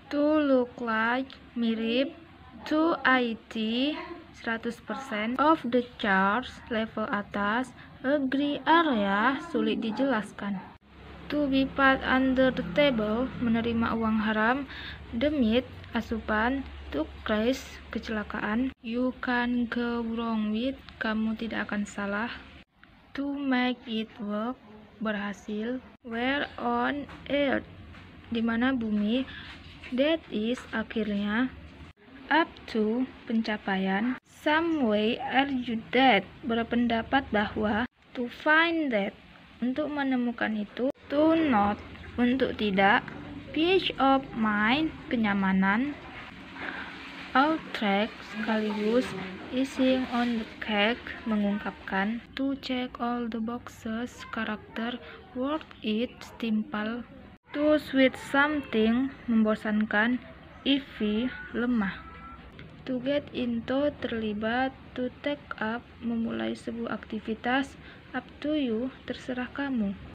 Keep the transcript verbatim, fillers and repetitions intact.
To look like, mirip. To it, seratus persen. Of the charts, level atas. A gray area, sulit dijelaskan. To be put under the table, menerima uang haram. The meat, asupan. To crash, kecelakaan. You can't go wrong with, kamu tidak akan salah. To make it work, berhasil. Where on earth, di mana bumi. That is, akhirnya. Up to, pencapaian. Some way argue that, berpendapat bahwa. To find that, untuk menemukan itu. To not, untuk tidak. Peace of mind, kenyamanan. Outrack, sekaligus. Icing on the cake, mengungkapkan. To check all the boxes, karakter. Worth it, setimpal. To sweet something, membosankan. Iffy, lemah. To get into, terlibat. To take up, memulai sebuah aktivitas. Up to you, terserah kamu.